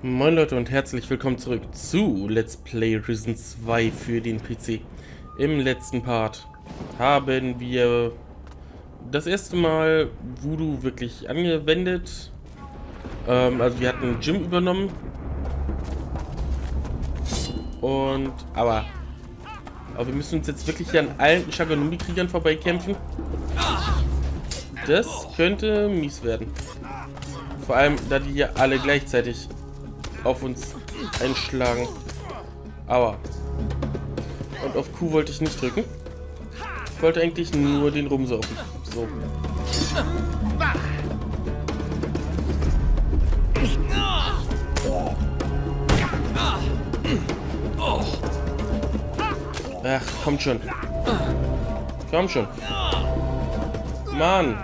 Moin Leute und herzlich willkommen zurück zu Let's Play Risen 2 für den PC. Im letzten Part haben wir das erste Mal Voodoo wirklich angewendet. Also wir hatten Jim übernommen. Aber wir müssen uns jetzt wirklich hier an allen Shaganumi-Kriegern vorbeikämpfen. Das könnte mies werden. Vor allem, da die hier alle gleichzeitig auf uns einschlagen. Aua. Und auf Q wollte ich nicht drücken. Ich wollte eigentlich nur den rumsaufen. So. Ach, kommt schon. Komm schon. Mann.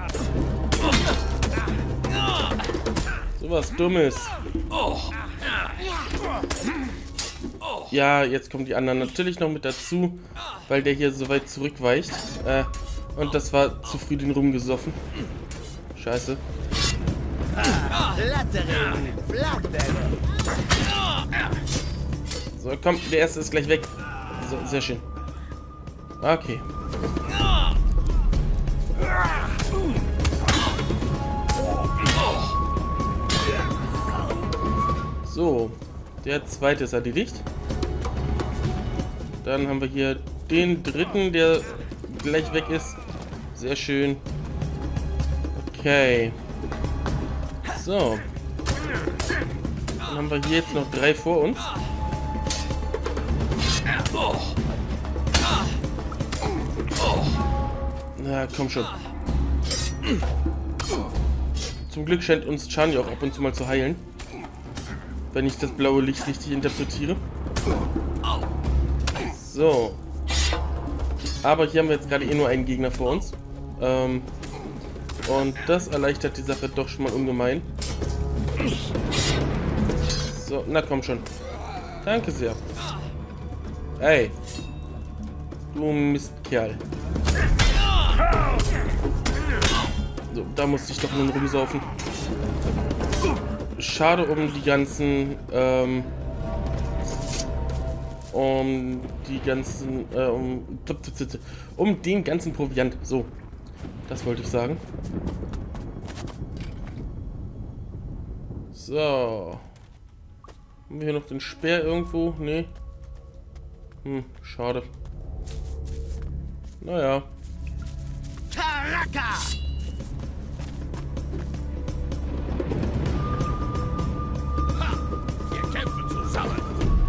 So was Dummes. Ja, jetzt kommen die anderen natürlich noch mit dazu, weil der hier so weit zurückweicht. Und das war zu früh den rumgesoffen. Scheiße. So, komm, der erste ist gleich weg. So, sehr schön. Okay. So, der zweite ist erledigt. Dann haben wir hier den dritten, der gleich weg ist. Sehr schön. Okay. So. Dann haben wir hier jetzt noch 3 vor uns. Na, komm schon. Zum Glück scheint uns Chani auch ab und zu mal zu heilen. Wenn ich das blaue Licht richtig interpretiere. So. Aber hier haben wir jetzt gerade eh nur einen Gegner vor uns. Und das erleichtert die Sache doch schon mal ungemein. So, na komm schon. Danke sehr. Ey. Du Mistkerl. So, da musste ich doch nur rumsaufen. Schade um die ganzen, um den ganzen Proviant. So, das wollte ich sagen. So. Haben wir hier noch den Speer irgendwo? Nee. Schade. Naja. Karaka! Wir kämpfen zusammen.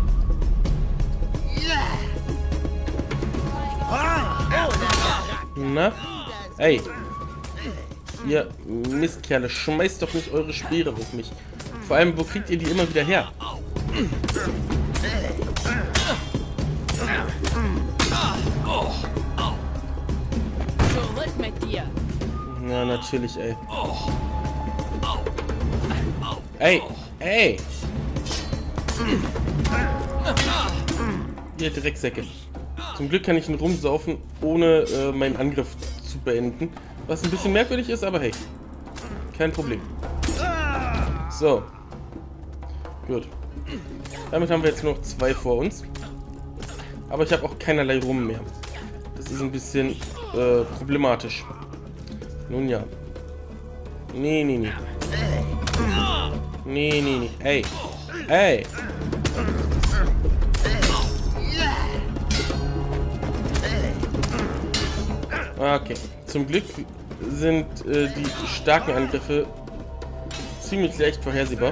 Na? Ey. Ihr Mistkerle, schmeißt doch nicht eure Speere auf mich. Vor allem, wo kriegt ihr die immer wieder her? Zurück mit dir. Na, natürlich, ey. Ey, ey. Ihr Drecksäcke. Zum Glück kann ich ihn rumsaufen, ohne meinen Angriff zu beenden. Was ein bisschen merkwürdig ist, aber hey. Kein Problem. So. Gut. Damit haben wir jetzt noch 2 vor uns. Aber ich habe auch keinerlei Rum mehr. Das ist ein bisschen problematisch. Nun ja. Nee, nee, nee. Nee, nee, nee. Ey. Ey. Okay. Zum Glück sind die starken Angriffe ziemlich leicht vorhersehbar.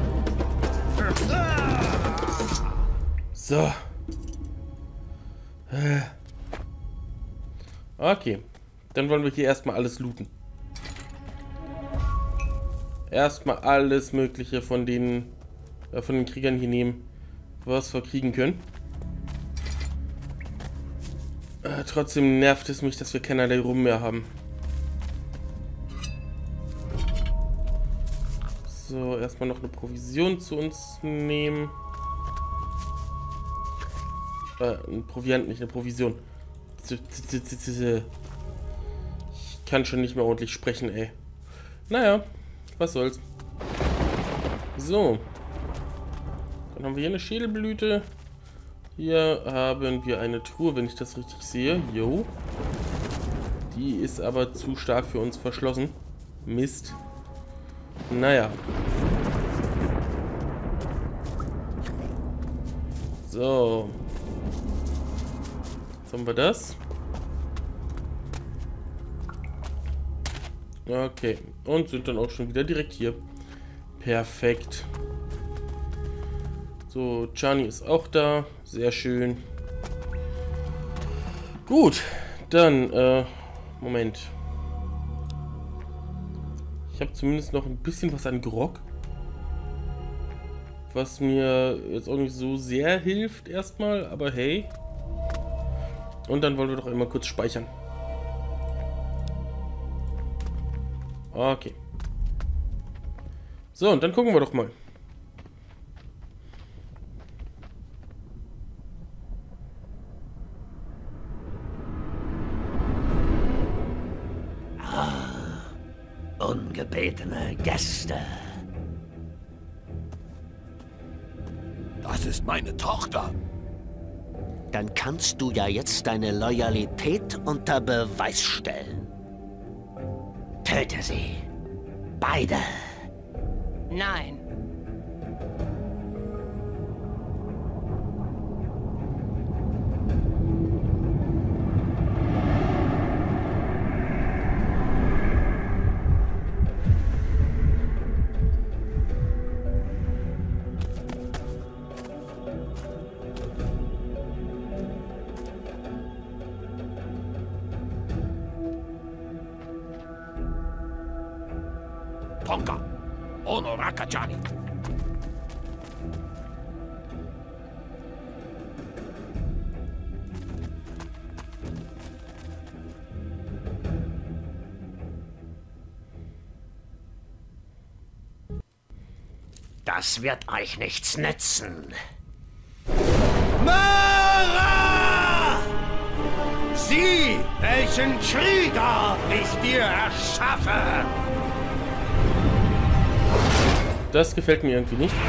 So. Okay. Dann wollen wir hier erstmal alles looten. Erstmal alles Mögliche von den Kriegern hier nehmen, was wir kriegen können. Trotzdem nervt es mich, dass wir keinerlei Rum mehr haben. So, erstmal noch eine Provision zu uns nehmen. Ein Proviant, nicht eine Provision. Ich kann schon nicht mehr ordentlich sprechen, ey. Naja, was soll's. So. Dann haben wir hier eine Schädelblüte. Hier haben wir eine Truhe, wenn ich das richtig sehe. Jo. Die ist aber zu stark für uns verschlossen. Mist. Naja. So. Jetzt haben wir das. Okay. Und sind dann auch schon wieder direkt hier. Perfekt. So, Chani ist auch da. Sehr schön. Gut. Dann, Moment. Ich habe zumindest noch ein bisschen was an Grog. Was mir jetzt auch nicht so sehr hilft erstmal, aber hey. Und dann wollen wir doch einmal kurz speichern. Okay. So, und dann gucken wir doch mal. Ungebetene Gäste. Das ist meine Tochter. Dann kannst du ja jetzt deine Loyalität unter Beweis stellen. Töte sie. Beide. Nein. Tonka. Ono Rakachani. Das wird euch nichts nützen. Mara! Sieh, welchen Krieger ich dir erschaffe! Das gefällt mir irgendwie nicht.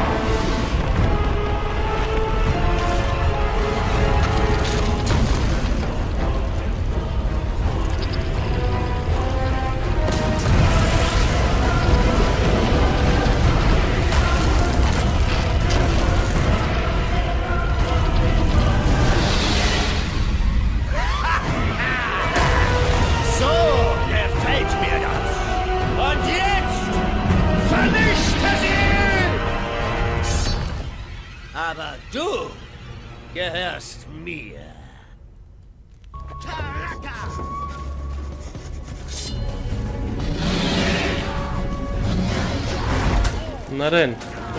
So gefällt mir das. Und jetzt vernichte sie! Aber du gehörst mir. Na denn.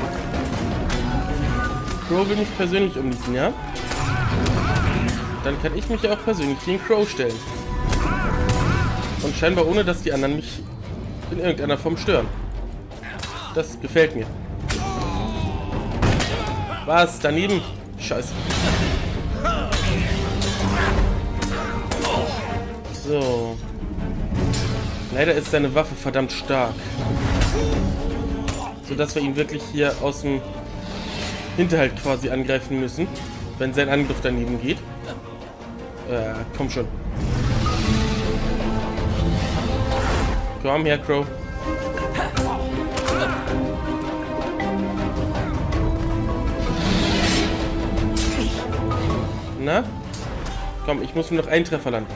Crow will mich persönlich umnieten, ja? Dann kann ich mich ja auch persönlich gegen Crow stellen. Und scheinbar ohne, dass die anderen mich in irgendeiner Form stören. Das gefällt mir. Was? Daneben? Scheiße. So. Leider ist seine Waffe verdammt stark. Sodass wir ihn wirklich hier aus dem Hinterhalt quasi angreifen müssen, wenn sein Angriff daneben geht. Komm schon. Komm her, Crow. Na? Komm, ich muss nur noch einen Treffer landen.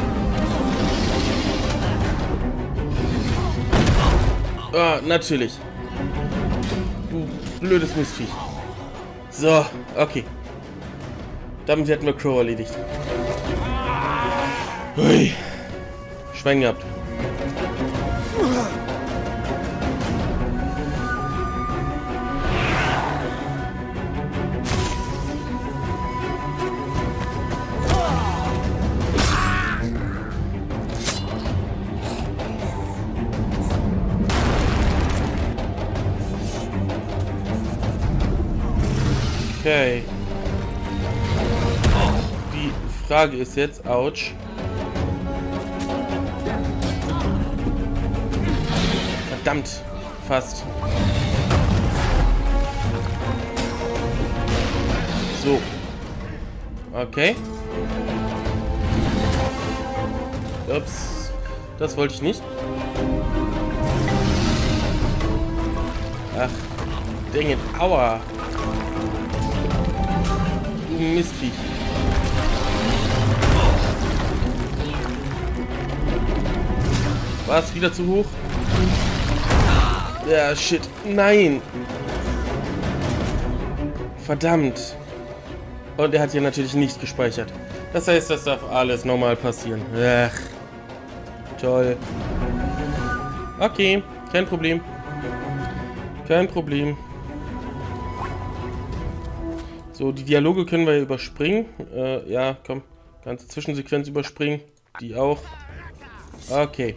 Ah, natürlich. Du blödes Mistviech. So, okay. Damit hätten wir Crow erledigt. Hui. Schwein gehabt. Okay. Die Frage ist jetzt, ouch. Verdammt, fast. So. Okay. Ups. Das wollte ich nicht. Ach. Dang it. Aua. Du Mistviech. War es wieder zu hoch? Ja, shit. Nein. Verdammt. Und er hat hier natürlich nicht gespeichert. Das heißt, das darf alles normal passieren. Ach. Toll. Okay, kein Problem. Kein Problem. So, die Dialoge können wir überspringen. Ja, komm. Ganze Zwischensequenz überspringen. Die auch. Okay.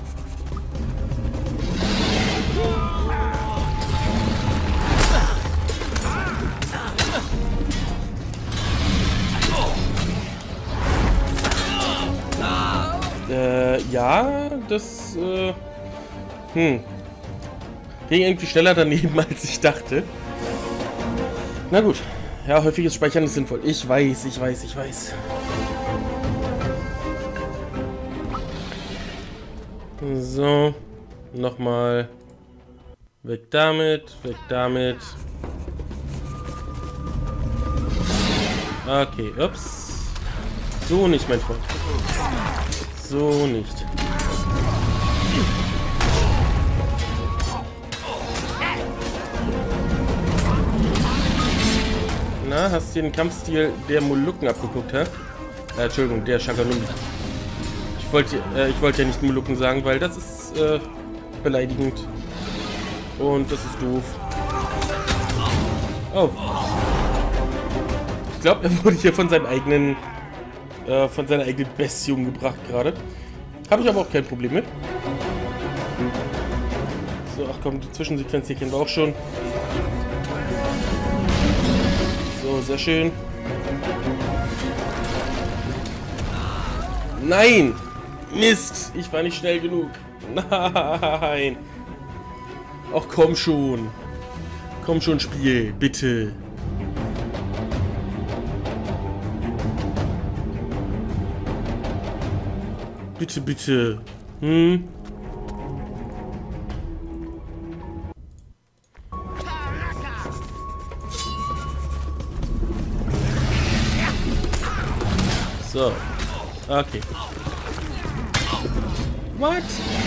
Ja, das, ging irgendwie schneller daneben, als ich dachte. Na gut. Ja, häufiges Speichern ist sinnvoll. Ich weiß. So. Nochmal. Weg damit, weg damit. Okay, ups. So nicht, mein Freund. So nicht. Na, hast du den Kampfstil der Molukken abgeguckt, hä? Entschuldigung, der Shaganumbi. Ich wollte ja nicht Molukken sagen, weil das ist beleidigend. Und das ist doof. Oh. Ich glaube, er wurde hier von seinem eigenen von seiner eigenen Bestie umgebracht gerade. Habe ich aber auch kein Problem mit. So, ach komm, die Zwischensequenz hier kennen wir auch schon. So, sehr schön. Nein! Mist! Ich war nicht schnell genug. Nein! Ach komm schon. Komm schon, Spiel. Bitte. Bitte, bitte. So. Okay. What?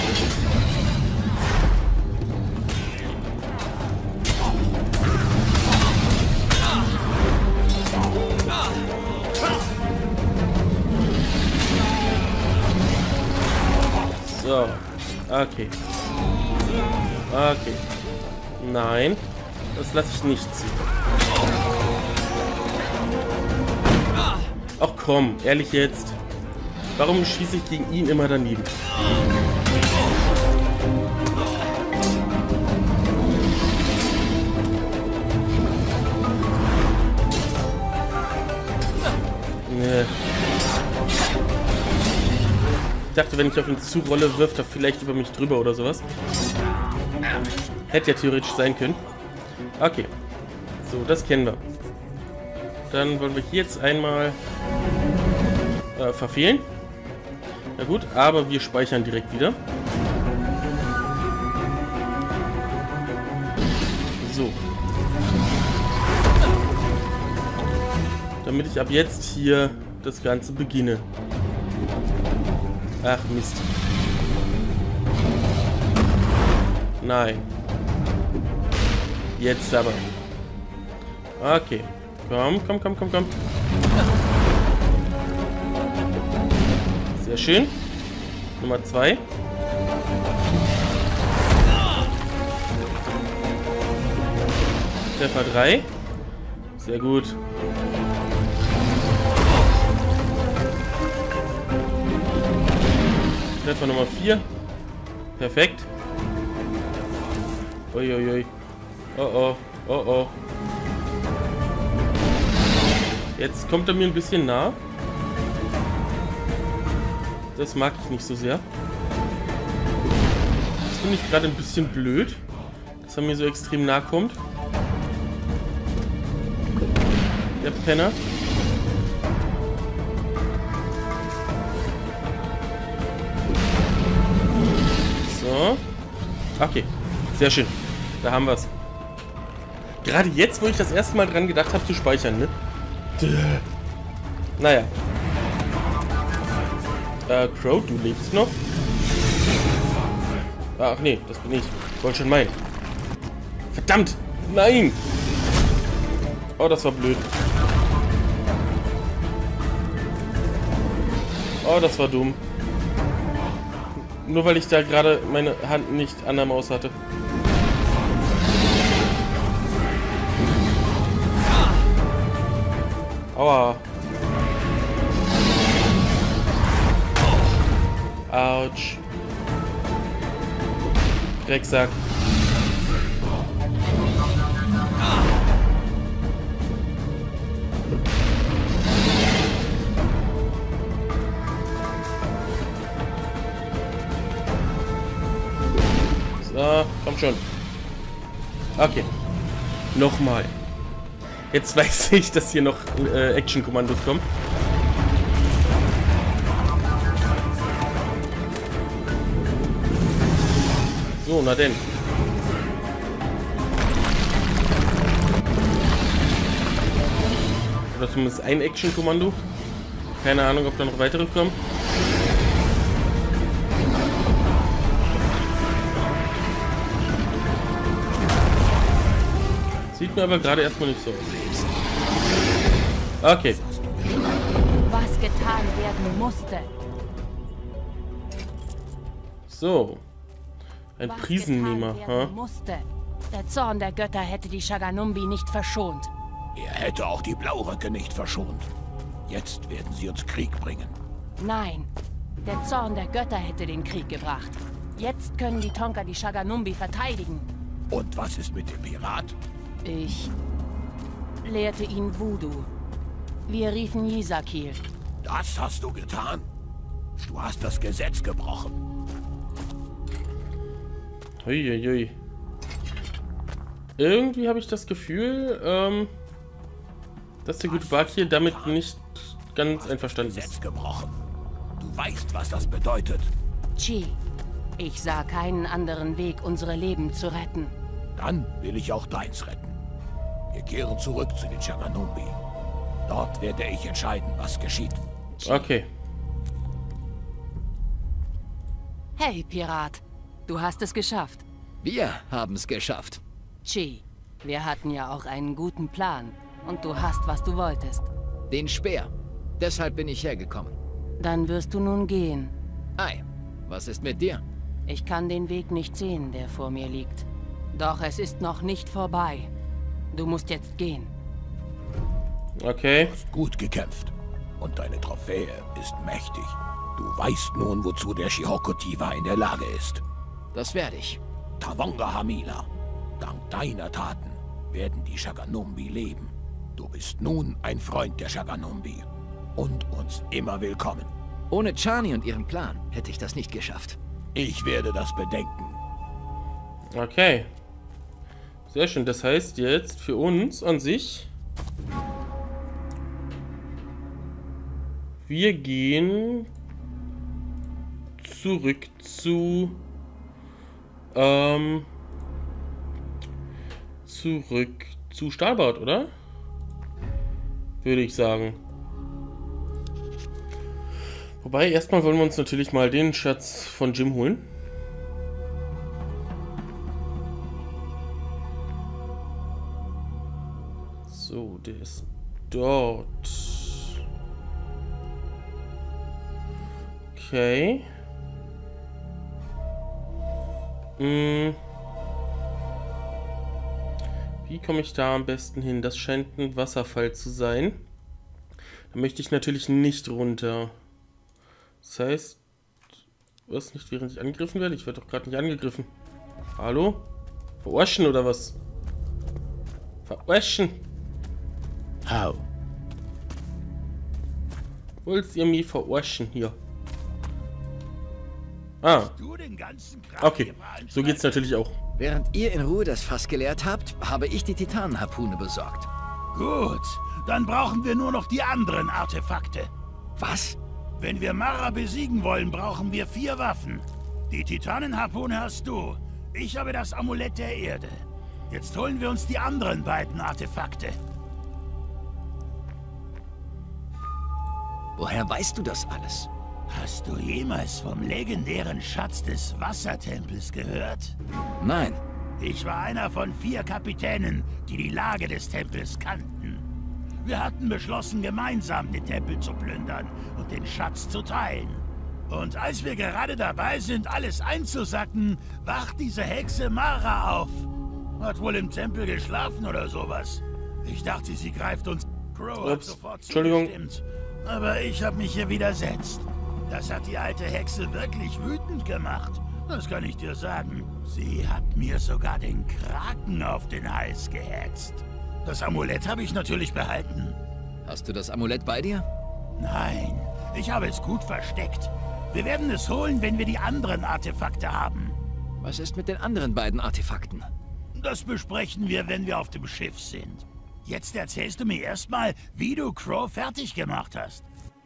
So. Okay. Okay. Nein. Das lasse ich nicht ziehen. Ach komm, ehrlich jetzt. Warum schieße ich gegen ihn immer daneben? Nee. Ich dachte, wenn ich auf ihn zurolle, wirft er vielleicht über mich drüber oder sowas. Hätte ja theoretisch sein können. Okay. So, das kennen wir. Dann wollen wir hier jetzt einmal verfehlen. Na gut, aber wir speichern direkt wieder. So. Damit ich ab jetzt hier das Ganze beginne. Ach Mist. Nein. Jetzt aber. Okay. Komm, komm, komm, komm, komm. Sehr schön. Nummer 2. Treffer 3. Sehr gut. Treffer Nummer 4. Perfekt. Uiuiui. Oh oh. Oh oh. Jetzt kommt er mir ein bisschen nah. Das mag ich nicht so sehr. Das finde ich gerade ein bisschen blöd, dass er mir so extrem nah kommt. der Penner. So. Okay, sehr schön. Da haben wir es. Gerade jetzt, wo ich das erste Mal dran gedacht habe zu speichern, ne? Naja. Crow, du lebst noch? Ach nee, das bin ich. Ich wollte schon meinen. Verdammt! Nein! Oh, das war blöd. Oh, das war dumm. Nur weil ich da gerade meine Hand nicht an der Maus hatte. Aua. Autsch. Drecksack. So, komm schon. Okay. Nochmal. Jetzt weiß ich, dass hier noch Action-Kommandos kommen. So, na denn. Oder zumindest ein Action-Kommando. Keine Ahnung, ob da noch weitere kommen. Sieht mir aber gerade erstmal nicht so aus. Okay. Was getan werden musste. So. Ein Was Prisennehmer, getan werden musste. Der Zorn der Götter hätte die Shaganumbi nicht verschont. Er hätte auch die Blauröcke nicht verschont. Jetzt werden sie uns Krieg bringen. Nein, der Zorn der Götter hätte den Krieg gebracht. Jetzt können die Tonka die Shaganumbi verteidigen. Und was ist mit dem Pirat? Ich lehrte ihn Voodoo. Wir riefen Yisakil. Das hast du getan? Du hast das Gesetz gebrochen. Uiuiui. Irgendwie habe ich das Gefühl, dass der gute Bakir damit nicht ganz einverstanden ist. Gesetz gebrochen. Du weißt, was das bedeutet. Chi, ich sah keinen anderen Weg, unsere Leben zu retten. Dann will ich auch deins retten. Wir kehren zurück zu den Shaganumbi. Dort werde ich entscheiden, was geschieht. Okay. Hey, Pirat, du hast es geschafft. Wir haben es geschafft. Chi, wir hatten ja auch einen guten Plan. Und du hast, was du wolltest. Den Speer. Deshalb bin ich hergekommen. Dann wirst du nun gehen. Ei, was ist mit dir? Ich kann den Weg nicht sehen, der vor mir liegt. Doch es ist noch nicht vorbei. Du musst jetzt gehen. Okay. Du hast gut gekämpft. Und deine Trophäe ist mächtig. Du weißt nun, wozu der Shihokotiwa in der Lage ist. Das werde ich. Tawonga Hamila, dank deiner Taten werden die Shaganumbi leben. Du bist nun ein Freund der Shaganumbi und uns immer willkommen. Ohne Chani und ihren Plan hätte ich das nicht geschafft. Ich werde das bedenken. Okay. Sehr schön. Das heißt jetzt für uns an sich... Wir gehen zurück zu... zurück zu Stahlbad, oder? Würde ich sagen. Wobei, erstmal wollen wir uns natürlich mal den Schatz von Jim holen. So, der ist dort. Okay. Wie komme ich da am besten hin? Das scheint ein Wasserfall zu sein. Da möchte ich natürlich nicht runter. Das heißt, was nicht, während ich angegriffen werde? Ich werde doch gerade nicht angegriffen. Hallo? Verarschen oder was? Verarschen? How? Wollt ihr mich verarschen hier? Ah. Okay, so geht's natürlich auch. Während ihr in Ruhe das Fass geleert habt, habe ich die Titanenharpune besorgt. Gut, Dann brauchen wir nur noch die anderen Artefakte. Was? Wenn wir Mara besiegen wollen, brauchen wir 4 Waffen. Die Titanenharpune hast du. Ich habe das Amulett der Erde. Jetzt holen wir uns die anderen beiden Artefakte. Woher weißt du das alles? Hast du jemals vom legendären Schatz des Wassertempels gehört? Nein. Ich war einer von 4 Kapitänen, die die Lage des Tempels kannten. Wir hatten beschlossen, gemeinsam den Tempel zu plündern und den Schatz zu teilen. Und als wir gerade dabei sind, alles einzusacken, wacht diese Hexe Mara auf. Hat wohl im Tempel geschlafen oder sowas. Ich dachte, sie greift uns. Crow hat sofort zugestimmt. Aber ich habe mich ihr widersetzt. Das hat die alte Hexe wirklich wütend gemacht. Das kann ich dir sagen. Sie hat mir sogar den Kraken auf den Hals gehetzt. Das Amulett habe ich natürlich behalten. Hast du das Amulett bei dir? Nein, ich habe es gut versteckt. Wir werden es holen, wenn wir die anderen Artefakte haben. Was ist mit den anderen beiden Artefakten? Das besprechen wir, wenn wir auf dem Schiff sind. Jetzt erzählst du mir erstmal, wie du Crow fertig gemacht hast.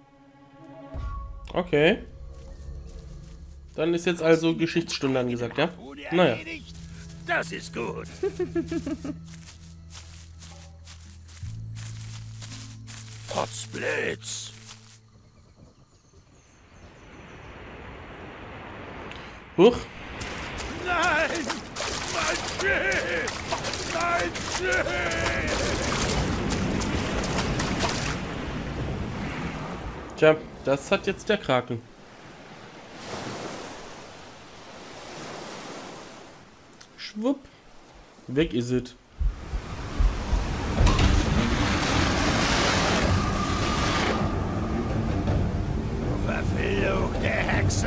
Okay. Dann ist jetzt also Geschichtsstunde angesagt, ja? Naja. Das ist gut. Potzblitz. Huch. Nein! Mein Schiff! Mein Schiff! Tja, das hat jetzt der Kraken. Schwupp. Weg ist es. Verfluchte Hexe!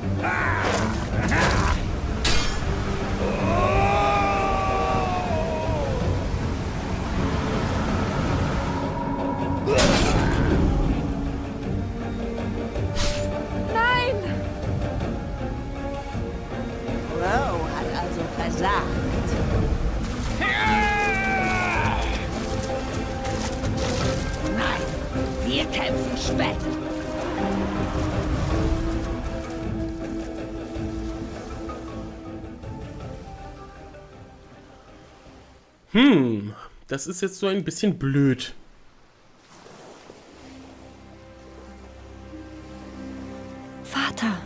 Nein! Crow hat also versagt. Nein, wir kämpfen später. Das ist jetzt so ein bisschen blöd. Vater!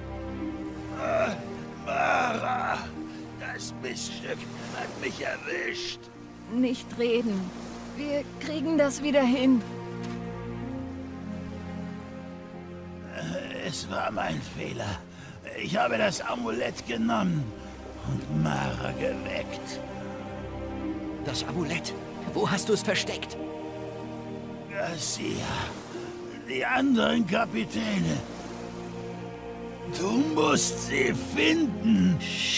Mara, das Miststück hat mich erwischt. Nicht reden. Wir kriegen das wieder hin. Es war mein Fehler. Ich habe das Amulett genommen und Mara geweckt. Das Amulett. Wo hast du es versteckt? Garcia, die anderen Kapitäne. Du musst sie finden.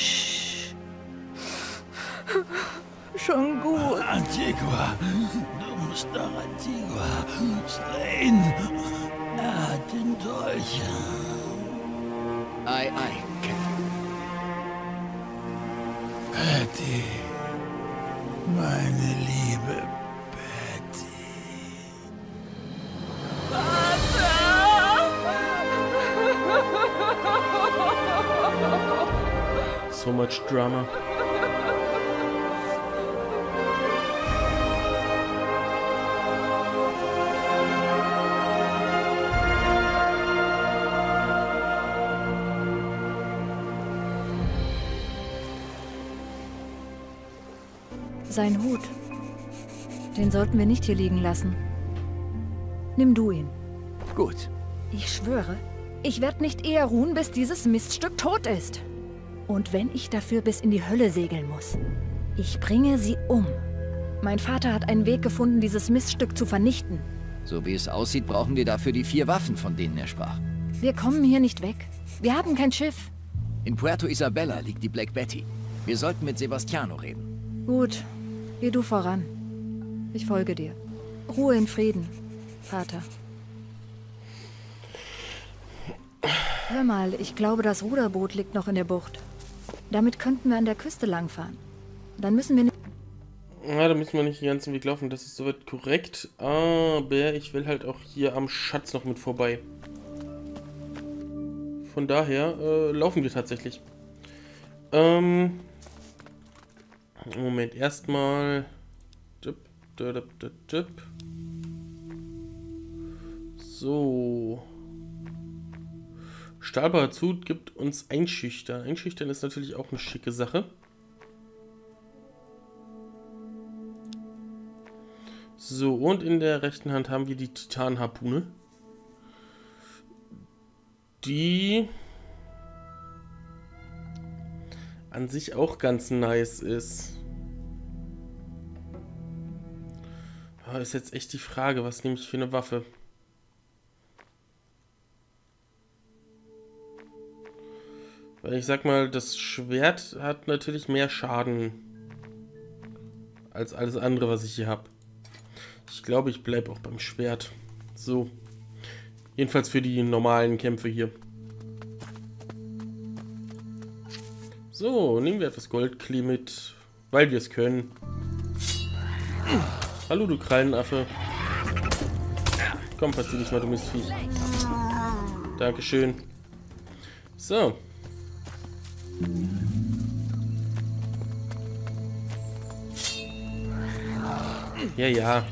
Schon gut. Antigua, du musst nach Antigua. Slane, er hat den Dolch. Ei, ei, Captain. Patty, meine liebe Patty. So much drama. Sein Hut. Den sollten wir nicht hier liegen lassen. Nimm du ihn. Gut. Ich schwöre, ich werde nicht eher ruhen, bis dieses Miststück tot ist. Und wenn ich dafür bis in die Hölle segeln muss, ich bringe sie um. Mein Vater hat einen Weg gefunden, dieses Miststück zu vernichten. So wie es aussieht, brauchen wir dafür die 4 Waffen, von denen er sprach. Wir kommen hier nicht weg. Wir haben kein Schiff. In Puerto Isabella liegt die Black Betty. Wir sollten mit Sebastiano reden. Gut, geh du voran. Ich folge dir. Ruhe in Frieden, Vater. Hör mal, ich glaube, das Ruderboot liegt noch in der Bucht. Damit könnten wir an der Küste langfahren. Dann müssen wir nicht... Ja, da müssen wir nicht den ganzen Weg laufen, das ist soweit korrekt. Aber ich will halt auch hier am Schatz noch mit vorbei. Von daher laufen wir tatsächlich. Moment, erstmal. So. Stahlbarer Zut gibt uns Einschüchtern. Einschüchtern ist natürlich auch eine schicke Sache. So, und in der rechten Hand haben wir die Titanharpune. Die an sich auch ganz nice ist. Ist jetzt echt die Frage, was nehme ich für eine Waffe? Weil ich sag mal, das Schwert hat natürlich mehr Schaden als alles andere, was ich hier habe. Ich glaube, ich bleibe auch beim Schwert. So. Jedenfalls für die normalen Kämpfe hier. So, nehmen wir etwas Goldklee mit, weil wir es können. Hallo, du Krallenaffe. Komm, verzieh dich mal, du Mistvieh. Dankeschön. So. Ja, ja.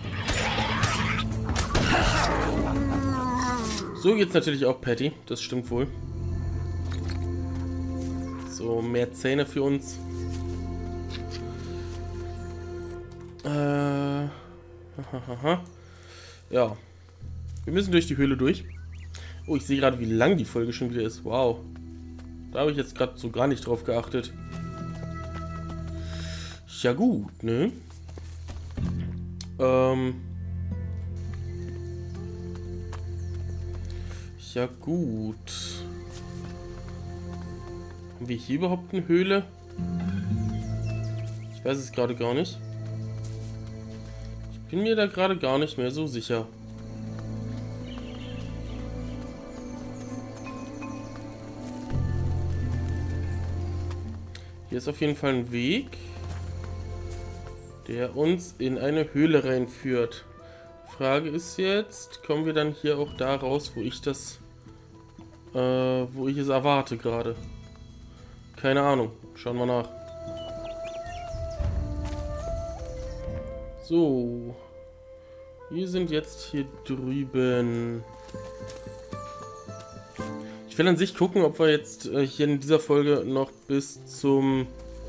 So geht's natürlich auch, Patty. Das stimmt wohl. So, mehr Zähne für uns. Ja. Wir müssen durch die Höhle durch. Oh, ich sehe gerade, wie lang die Folge schon wieder ist. Wow. Da habe ich jetzt gerade so gar nicht drauf geachtet. Ja gut, ne? Ja gut. Haben wir hier überhaupt eine Höhle? Ich weiß es gerade gar nicht. Ich bin mir da gerade gar nicht mehr so sicher. Hier ist auf jeden Fall ein Weg, der uns in eine Höhle reinführt. Frage ist jetzt, kommen wir dann hier auch da raus, wo ich das, wo ich es erwarte gerade? Keine Ahnung. Schauen wir nach. So. Wir sind jetzt hier drüben. Ich will an sich gucken, ob wir jetzt hier in dieser Folge noch bis zum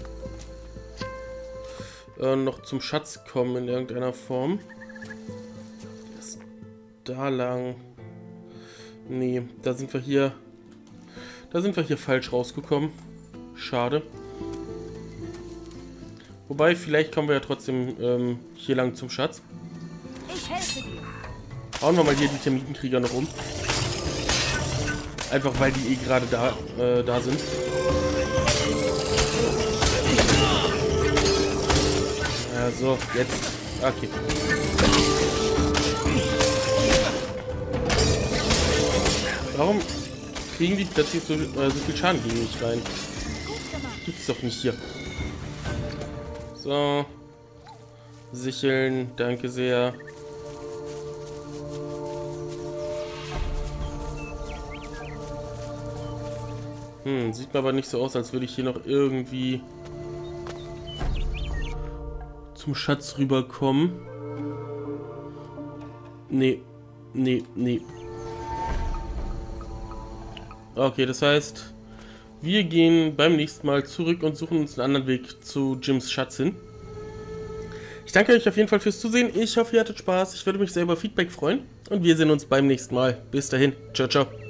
Schatz kommen in irgendeiner Form. Ist da lang. Nee, da sind wir hier falsch rausgekommen. Schade. Wobei, vielleicht kommen wir ja trotzdem hier lang zum Schatz. Ich helfe dir. Hauen wir mal hier die Termitenkrieger noch um. Einfach weil die gerade da sind. Ja, so, jetzt. Okay. Warum kriegen die plötzlich so viel Schaden gegen mich rein? Gibt's doch nicht hier. So. Sicheln, danke sehr. Sieht mir aber nicht so aus, als würde ich hier noch irgendwie zum Schatz rüberkommen. Nee. Okay, das heißt, wir gehen beim nächsten Mal zurück und suchen uns einen anderen Weg zu Jims Schatz hin. Ich danke euch auf jeden Fall fürs Zusehen. Ich hoffe, ihr hattet Spaß. Ich würde mich sehr über Feedback freuen. Und wir sehen uns beim nächsten Mal. Bis dahin. Ciao, ciao.